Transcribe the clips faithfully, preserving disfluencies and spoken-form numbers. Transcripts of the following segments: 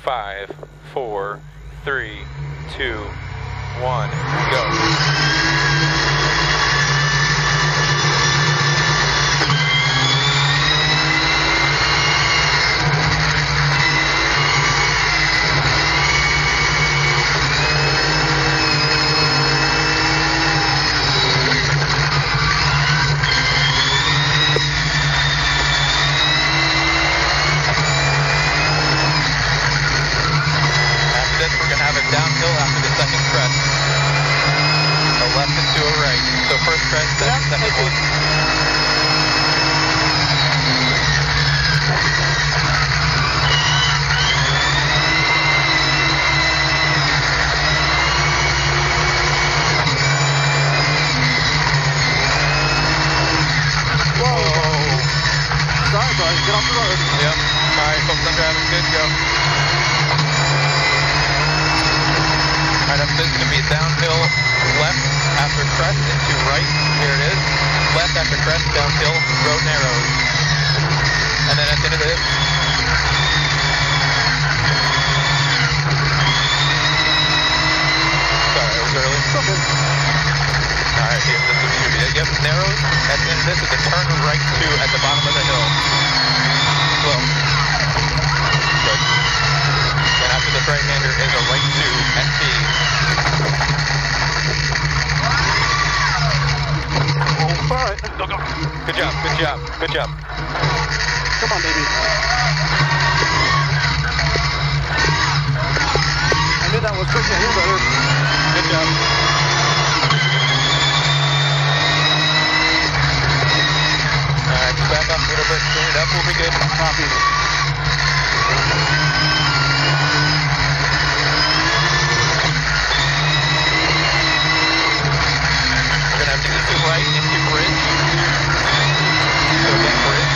five, four, three, two, one, go. Downhill after the second crest. A left and to a right. So first crest, then yep, second one. Whoa. Sorry, buddy. Get off the road. Yep. Alright, folks, I'm driving. Good, go. Alright, after this is going to be downhill left after crest into right. Here it is. Left after crest, downhill, road narrows. And then at the end of this. Sorry, I was early. Alright, here, this is going to be it. Yep, narrows. At the end of this is a turn right to at the bottom of the hill. Slow. Good. Then after this right-hander is a right to N T. Oh, alright. Go, go. Good job, good job, good job. Come on, baby. I knew that was quick to hear better. Good job. Alright, just back up a little bit, clean it up, we'll be good. Copy. We're going to have to get to right into bridge. So again, bridge.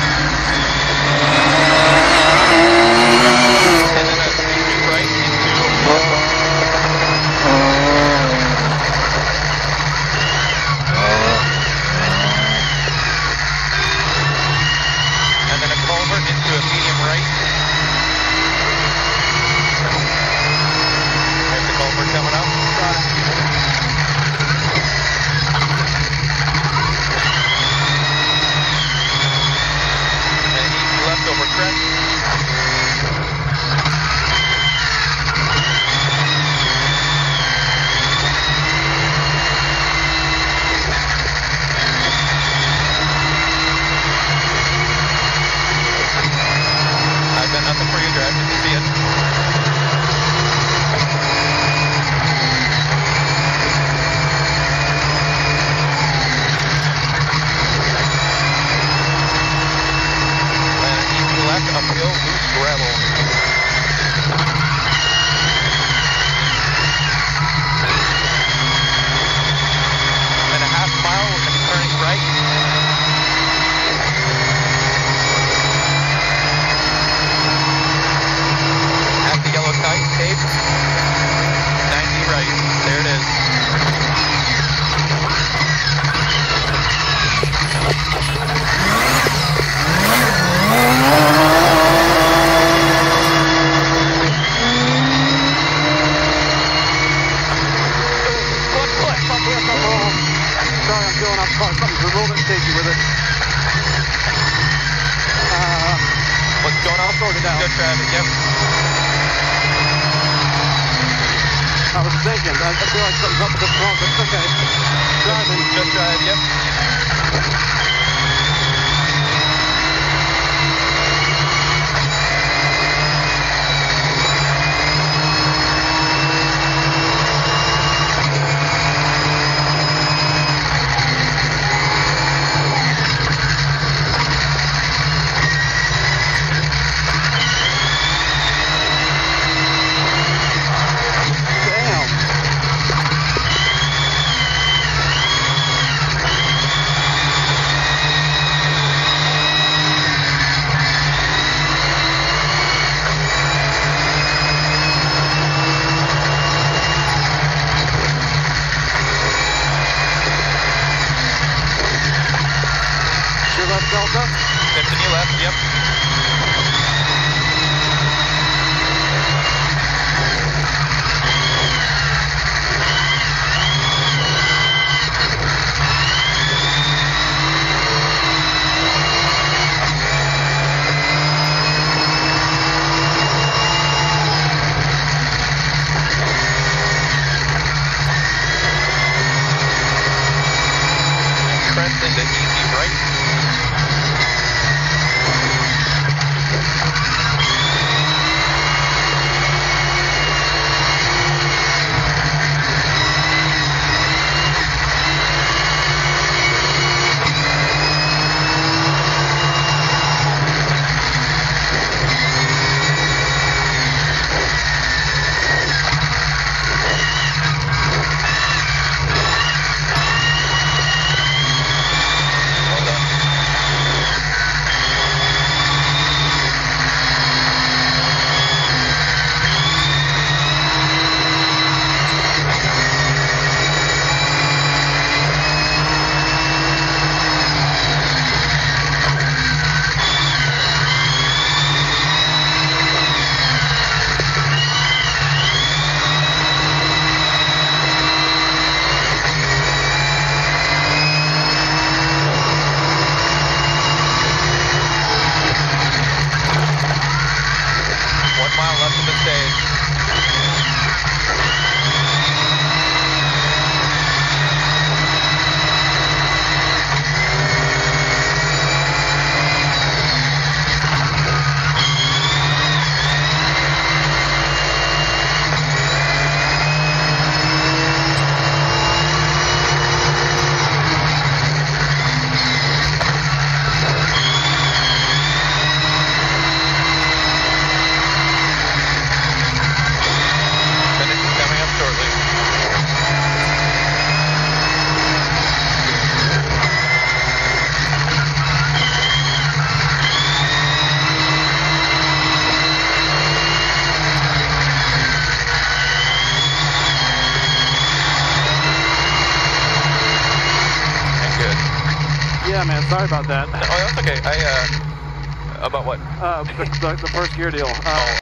And then a to right into and then a culvert into a medium right. There's the culvert coming up. Got it. Left over crest. I've got nothing for you, drive to see it. Uphill, loose gravel. And a half mile, we're going to be turning right. At the yellow tape, tape. ninety right. There it is. Good traffic, yep. I was thinking, I feel like something's up with the front, but it's okay. Driving. Good drive, yep. Delta? Continue left, yep. man. Sorry about that. Oh, that's okay. I, uh, about what? Uh, the, the, the first gear deal. Uh, oh,